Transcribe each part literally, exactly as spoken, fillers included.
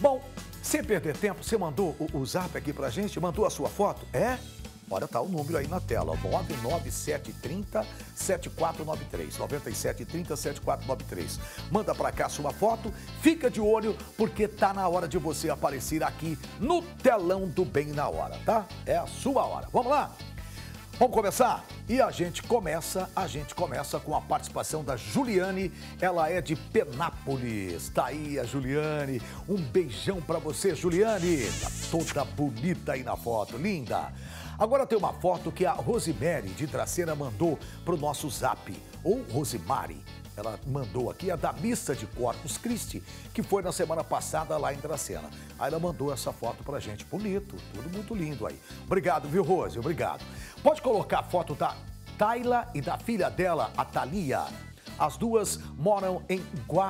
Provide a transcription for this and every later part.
Bom, sem perder tempo, você mandou o, o zap aqui pra gente? Mandou a sua foto? É? Olha, tá o número aí na tela, nove nove sete três zero, sete quatro nove três, nove sete três zero, sete quatro nove três. Manda pra cá sua foto, fica de olho, porque tá na hora de você aparecer aqui no telão do Bem na Hora, tá? É a sua hora. Vamos lá? Vamos começar? E a gente começa, a gente começa com a participação da Juliane, ela é de Penápolis. Tá aí a Juliane, um beijão pra você, Juliane. Tá toda bonita aí na foto, linda. Agora tem uma foto que a Rosemary de Dracena mandou pro nosso zap, ou Rosemary. Ela mandou aqui a da missa de Corpus Christi, que foi na semana passada lá em Dracena. Aí ela mandou essa foto pra gente, bonito, tudo muito lindo aí. Obrigado, viu, Rose? Obrigado. Pode colocar a foto da Tayla e da filha dela, a Thalia. As duas moram em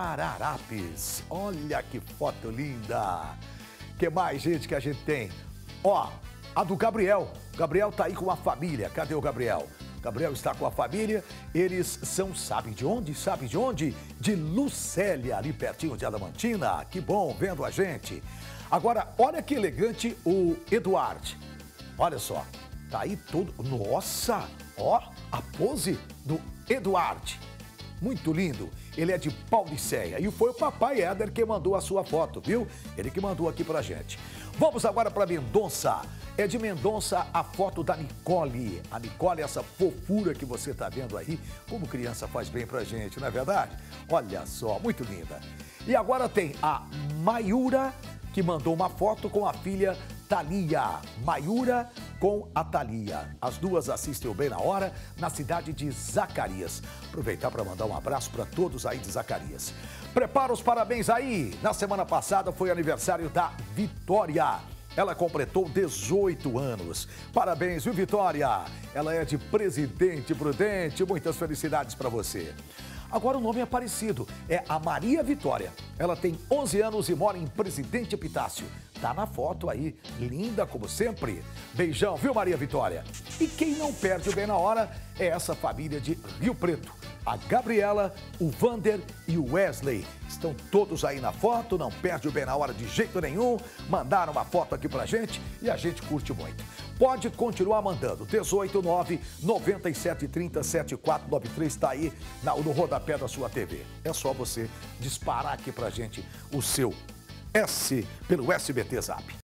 Guararapes. Olha que foto linda. Que mais, gente, que a gente tem? Ó, a do Gabriel. Gabriel tá aí com a família. Cadê o Gabriel? Gabriel está com a família, eles são, sabem de onde? Sabem de onde? De Lucélia, ali pertinho de Adamantina. Que bom, vendo a gente. Agora, olha que elegante o Eduardo. Olha só, tá aí todo... Nossa, ó, a pose do Eduardo. Muito lindo. Ele é de Paulicéia e foi o papai Éder que mandou a sua foto, viu? Ele que mandou aqui pra gente. Vamos agora para Mendonça. É de Mendonça a foto da Nicole. A Nicole, essa fofura que você tá vendo aí, como criança faz bem pra gente, não é verdade? Olha só, muito linda. E agora tem a Mayura, que mandou uma foto com a filha Thalia. Mayura com a Thalia. As duas assistem o Bem na Hora, na cidade de Zacarias. Aproveitar para mandar um abraço para todos aí de Zacarias. Prepara os parabéns aí. Na semana passada foi aniversário da Vitória. Ela completou dezoito anos. Parabéns, viu, Vitória? Ela é de Presidente Prudente. Muitas felicidades para você. Agora o nome é parecido. É a Maria Vitória. Ela tem onze anos e mora em Presidente Epitácio. Tá na foto aí, linda como sempre. Beijão, viu, Maria Vitória? E quem não perde o Bem na Hora é essa família de Rio Preto. A Gabriela, o Vander e o Wesley. Estão todos aí na foto, não perde o Bem na Hora de jeito nenhum. Mandaram uma foto aqui pra gente e a gente curte muito. Pode continuar mandando. dezoito nove, nove sete três zero, sete quatro nove três está aí no rodapé da sua T V. É só você disparar aqui pra gente o seu S pelo S B T Zap.